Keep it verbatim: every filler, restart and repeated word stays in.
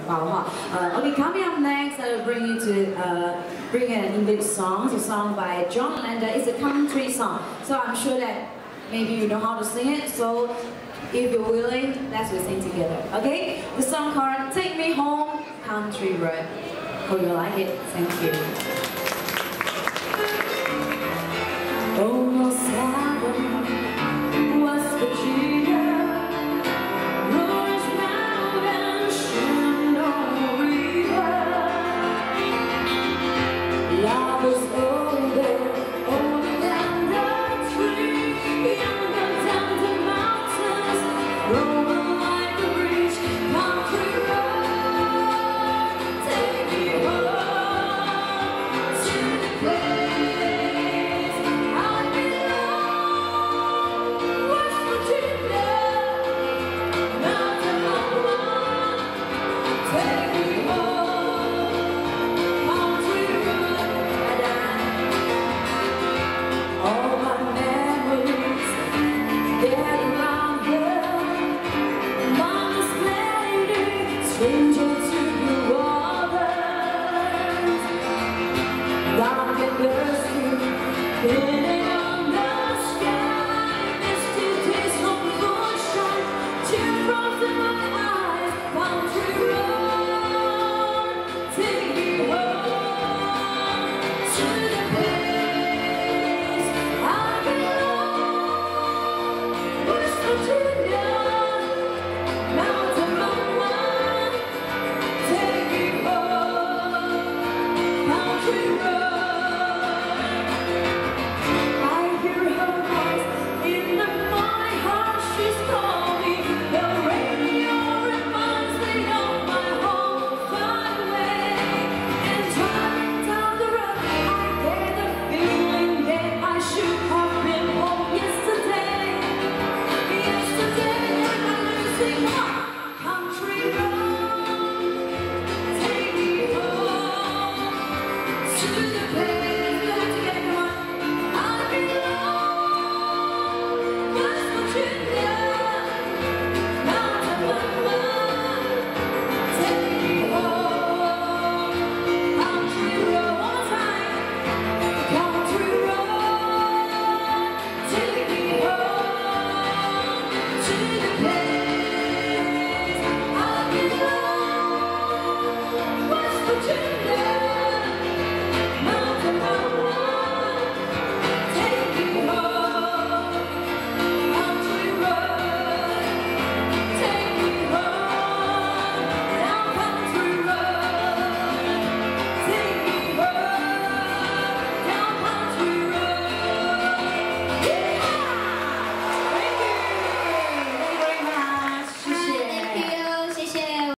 爆话。Uh, okay, coming up next, I will bring you to uh, bring an English song. It's a song by John and it's a country song. So I'm sure that maybe you know how to sing it. So if you're willing, let's sing together. Okay? The song called "Take Me Home, Country Road." Hope you like it. Thank you.